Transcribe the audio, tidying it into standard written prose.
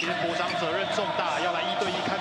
今天国章责任重大，要来1对1看